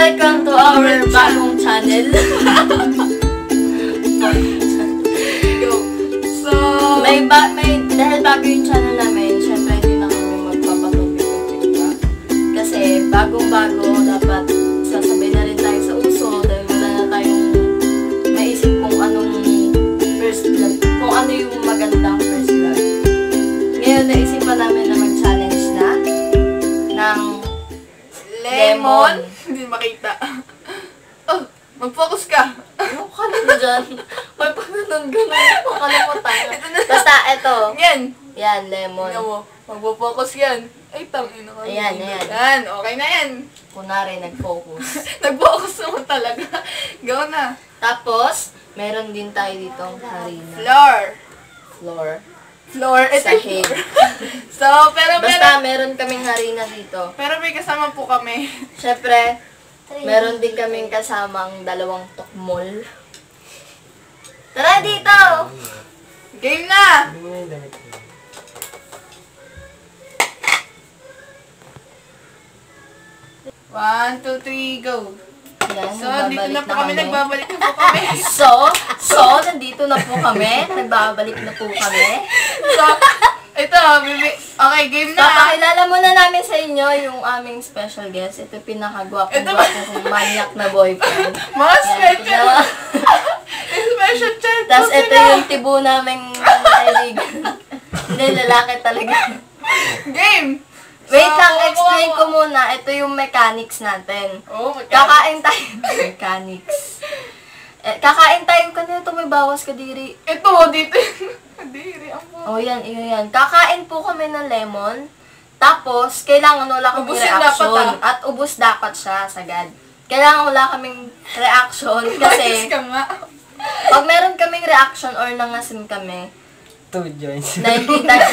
Welcome to our bagong channel. So, dahil bago yung channel namin, syempre hindi na kami magpapatupik-tupik pa. Kasi bagong-bago, dapat sasabay na rin tayo sa uso dahil wala na tayong maisip kung anong first vlog, kung ano yung magandang first vlog. Ngayon, naisipan namin na mag-challenge na ng lemon. Hindi makita. Oh, mag-focus ka. Ano ka na dyan? May pagkanon-ganon. Makalimutan. Basta, eto. Yan. Yan, lemon. Tingnan mo. Mag-focus yan. Ay, tangin na. Ayan, ayan. Yan, okay na yan. Kunwari, nag-focus. Nag-focus naman talaga. Go na. Tapos, meron din tayo ditong harina. Floor. Sa Sahig. head. So, pero Basta, meron kaming harina dito. pero may kasama po kami. Siyempre, meron din kaming kasamang dalawang tukmol. Tara dito! Game na! One, two, three, go. Yan, So, dito na po kami. nagbabalik Nagbabalik na po kami. So, nandito na po kami. Nagbabalik na po kami. So, ito, okay, game na. Papakilala muna namin sa inyo yung aming special guest. Ito pinakagwapo-gwapo kong manyak na boyfriend. Mga special. Yan, Special chat. tapos ito yung tibo naming kaibigan. Hindi, lalaki talaga. Game. Wait lang, explain ko muna. Ito yung mechanics natin. Oh my God. Kakain tayo. Mechanics. Kakain tayo. Kanina ito may bawas kadiri. Ito, dito. Diri, ang po. Oh, yan. Kakain po kami ng lemon. Tapos, kailangan wala kaming Ubusin reaction. dapat, At ubus dapat siya sagad. Kailangan wala kaming reaction kasi Ayos ka nga. pag meron kaming reaction or nangasim kami, 2 joints. na hindi tayo...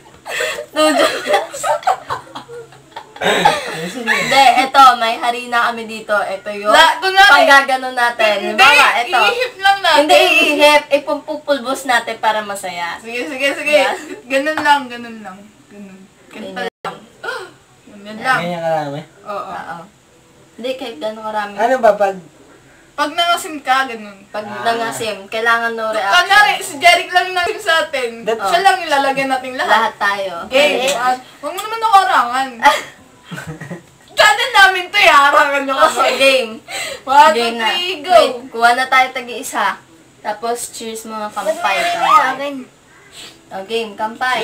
Hindi, ito, may harina kami dito. Ito yung panggaganon natin. Hindi, Mama, ito. ihip lang natin. Hindi iihip, ipumpupulbos natin para masaya. Sige. Yeah. Ganun lang. Ganun. Ganun Ganyan. lang. Ganun lang. Ganyan karami. Oo. Oo. Hindi, kahit gano'ng karami. Ano ba pag... Pag nangasim ka, ganun. Pag nangasim, kailangan no reaction. Kanari, si Jeric lang nangasim sa atin. Siya lang yung lalagyan natin lahat. Lahat tayo. Okay. Huwag mo naman ako harangan. Channel namin to eh. Harangan nyo Okay, kasi. game. 1, 2, Game na. 3, go. Wait, kuha na tayo tag-iisa. Tapos, cheers mga kampay. O, game, kampay.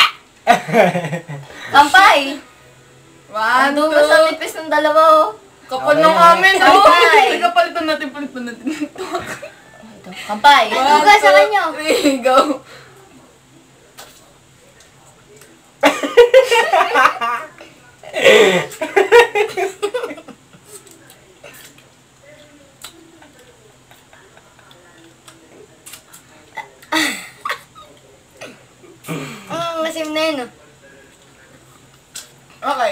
Kampay! 1, Ando ba sa 2, nipis ng dalawa, oh? kapal Okay. ng amin. Kampay. Sige, palitan natin ito. Ito, kampay. 1, 2, 3, go. Masim na yun, oh. Okay.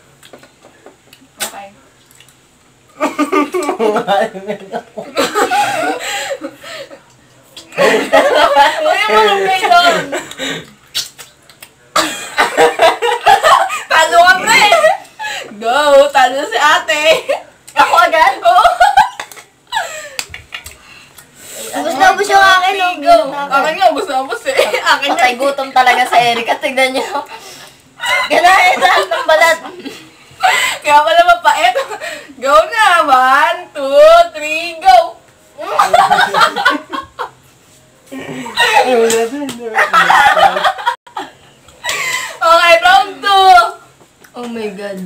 Uy, mga melon! Talo ka, pre! Go! Talo si ate! Ako agad? Oo! Ubus na ubus yung akin, oh. Go! Akin nga, ubus na ubus eh. Akin nga. Patay gutom talaga sa Erika. Tignan niyo. Ganahin lahat ng balat. Kaya pala mapait. Go na! 1, 2, 3, go! Okay, round 2! Oh my God.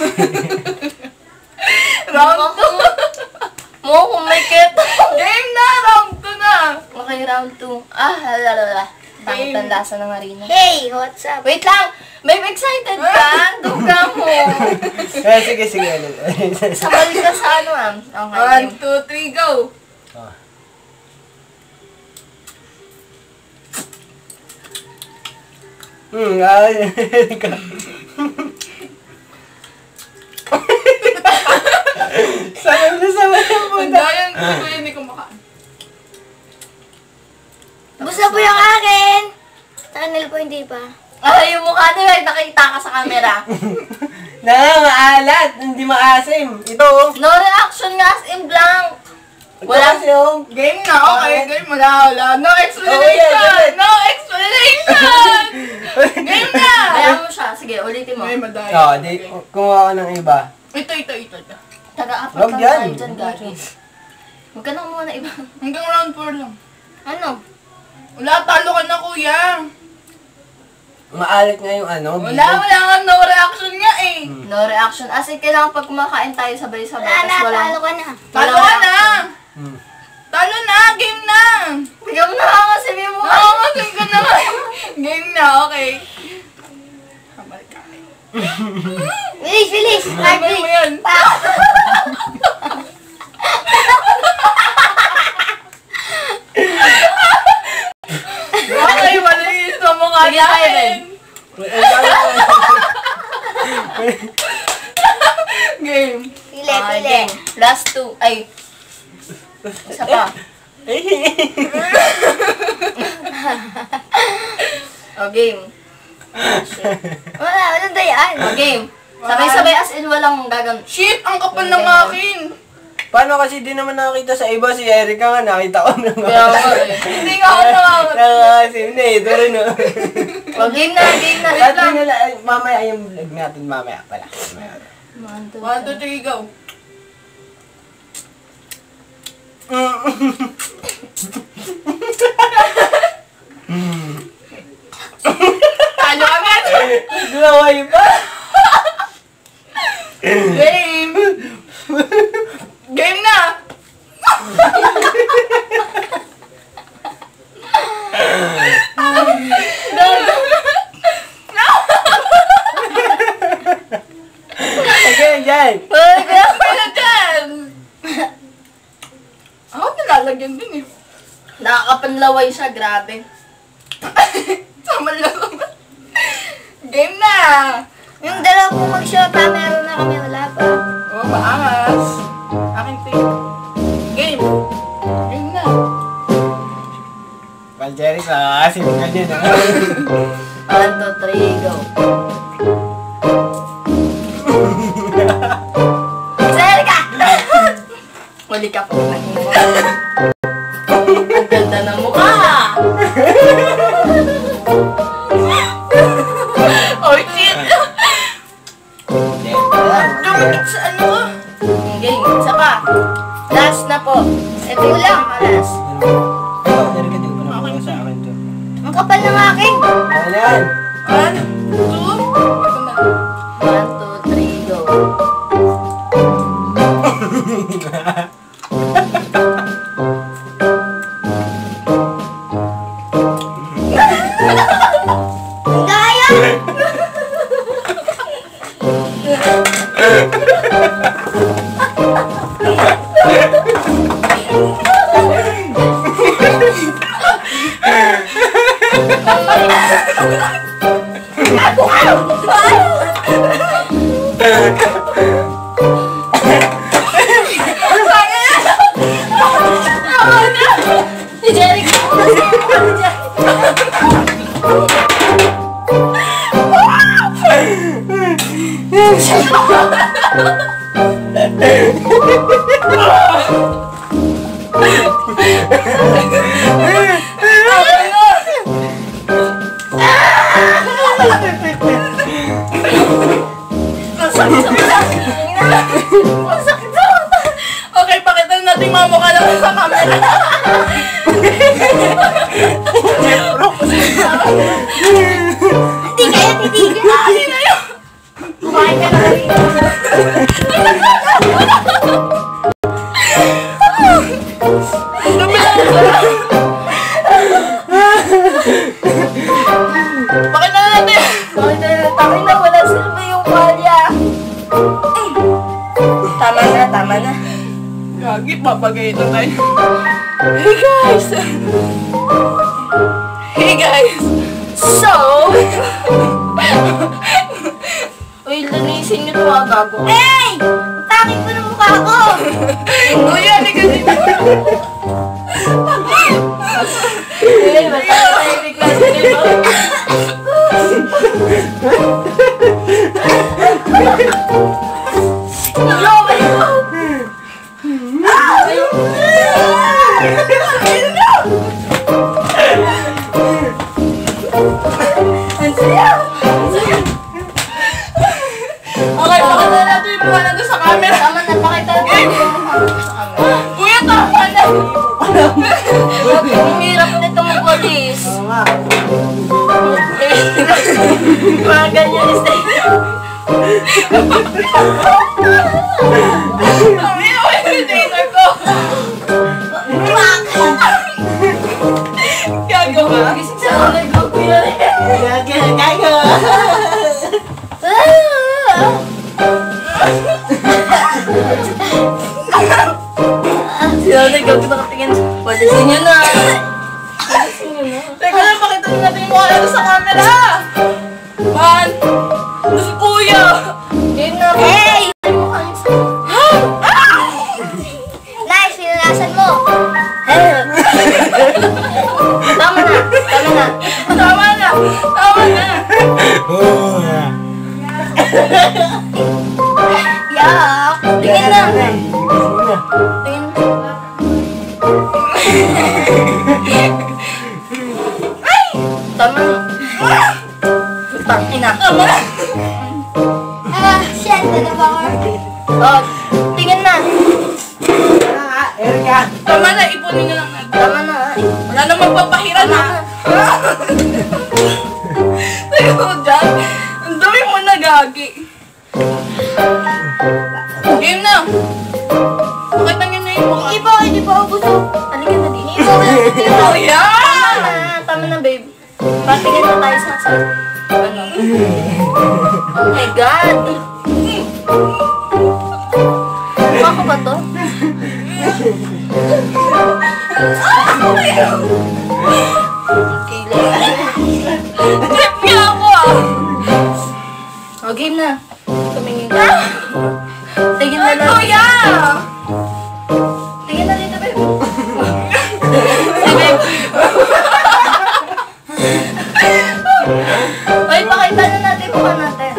Round 2! Mo kung may keto. Game na! Round 2 na! Okay, round 2. Halalala. Bakit ang lasa ng harina? Hey, what's up? Wait lang! May excited ka? Duga mo. Sige. Sabal ka sa ano, ah. Okay, 1, 2, 3, go! Sabay yung puta. Hindi ko makain. Ubus na po yung akin! Sa kanil po hindi pa. Ay, yung mukha nila, nakita ka sa camera. Maalat, hindi maasim. Ito, oh. No reaction nga as in blank. Wala kasi yung... Game na, okay. Game, wala. No explanation! Oh, yeah. No explanation! Game na! Kaya mo siya. Sige, ulitin mo. May madaya. Oo, di, kumuha ko ng iba. Ito. Taga-apat Wag lang yan. tayo dyan, Gagi. Huwag ka nang muna iba. Hanggang round 4 lang. Ano? Wala, talo ka na, kuya. Maalat nga yung ano. Wala nga, no reaction nga eh. No reaction. As in, kailangan pag kumakain tayo sabay-sabay. Wala na, tas walang... talo ka na. Talo ka na! Hmm. Talo na! Game na! Bigyan mo na nga kasi mo. Nakakasin ka na nga. Game na, okay. Habal ka. Bilis! Habal mo yan. Okay, malinis na mukha Sige, tayo din. Game. Pili. Game. Last two. Ay. Isa pa. O, game. Walang dayaan. O, game. Sabay-sabay as in walang gagang... Shit! Ang kapal ng akin! Paano kasi di naman nakakita sa iba si Erica nga, nakita ko na Kaya nga eh. Hindi nga ako nakakot. Nakakasim na eh, ito rin o. O, game na. At nila, mamaya yung vlog natin, mamaya pala. 1, 2, 1, 2, 3, go. Talo agad! Glaway pa! Game! Game na! Again, dyan! Pila dyan! Ako nilalagyan din eh. Nakakapanlaway siya, grabe. Sama lang. Game na! Yung dalawa pong mag-shota, meron na kami, wala pa. Oh, maangas. Akin tayo. Game. Game na. Valjeris, nakakasim ka dyan ah. 1, 2, 3, go. Serga! Huli ka po. Ang ganda ng mukha. Oh, shit! Dumikit sa ano ko? Game. Isa pa. Last na po. Ito yung Kulang. last. Ikaw, Erica, di ko pa nakuha sa akin to. Ang kapal ng akin. Ano yan? 1, 2, ito na. 1, 2, 3, go. Ang gaya! Si Jericho. Okay, pakitan natin mamukha naman sa camera. Hindi kaya titigil. Hindi na yun. Kumain ka na rin. Pakitan natin. Bakit na wala silbi yung palya? Tama na. Gagi, papagayito tayo. Hey guys! Hey guys! So, uy, linisin niyo to mga gago. Hey! Takin ko ng mukha ko! Kuya, hindi ka dito. Uy, matahimik lang sila. Mga ganyan yung style. Ang ino yung dinner ko. Gagawa. Gising sa ulit ko yun. Sila nag-gago nakatingin. Palisin nyo na. Palisin nyo na. Teka lang, pakita nyo natin yung mukha natin sa camera. Man, si kuya. Game na. Hey! Nice, pinalasan mo. Tama na. Tama na. Tama na. Tama na. Yak! Tingin na. Tingin. Tama na. Putang ina. Tama na. Ah, shit, nanabawa. Oh, tingin na. Erika. Tama na, ipunin na lang natin. Tama na. Wala na magpapahiran na. Tayo ko dyan. Ang dami mo nagagi. Game na. Pakita nyo na yung mukha. Hindi pa ako gusto. Halika na din. Hindi pa ako gusto. Oh, yeah! Tama na, babe. Patingin na tayo sa ano. Oh my God. Mukha ko ba to? Trip niya ako ah. Oh, game na. Tumingin ka. Tingin na Ay, lang. kuya! Tingin na dito, babe. Ay, pakita na natin mukha natin.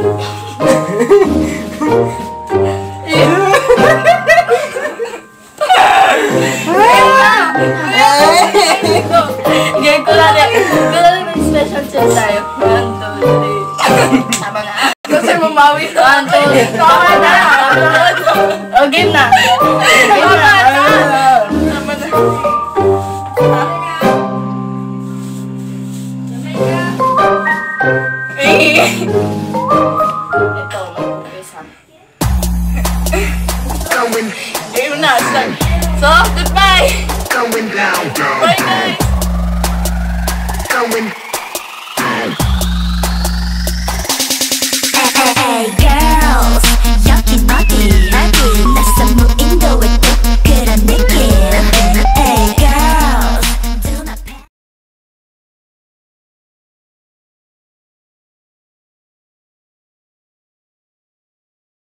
Game ko lang eh. Gano'n may special chat tayo. 1, 2, 3. Tama na. Kasi mamawi ka. 1, 2, 3. Tama na. Oh, game na. Game na. Tama na. Eh. Ito, mag-umpisa. Game na. So, goodbye. Going down, down, Bye guys. going